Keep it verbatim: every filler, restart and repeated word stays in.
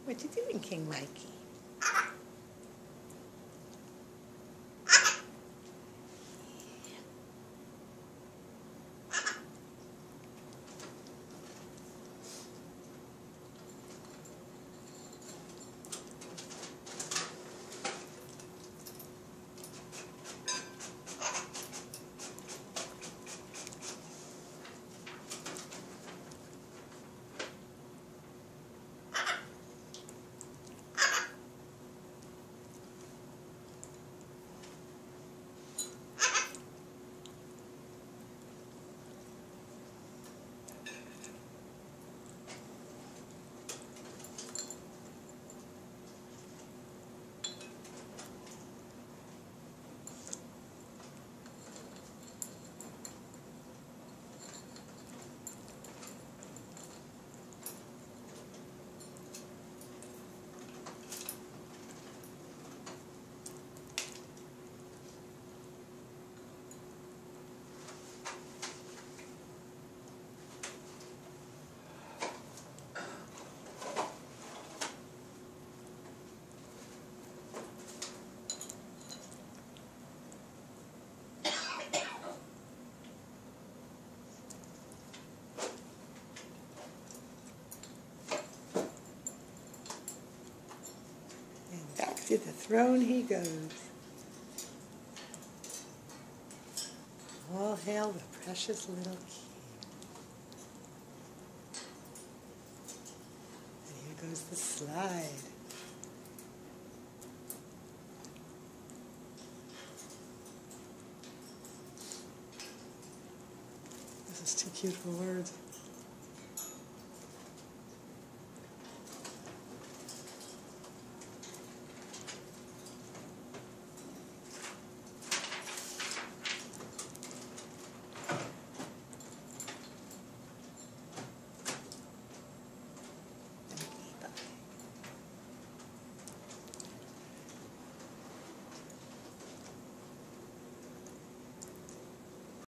What you doing, King Mikey? Back to the throne he goes. All hail the precious little king. And here goes the slide. This is too cute for words.